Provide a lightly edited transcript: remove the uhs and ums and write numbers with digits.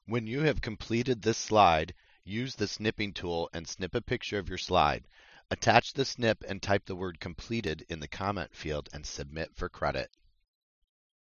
When you have completed this slide, use the snipping tool and snip a picture of your slide. Attach the snip and type the word completed in the comment field and submit for credit.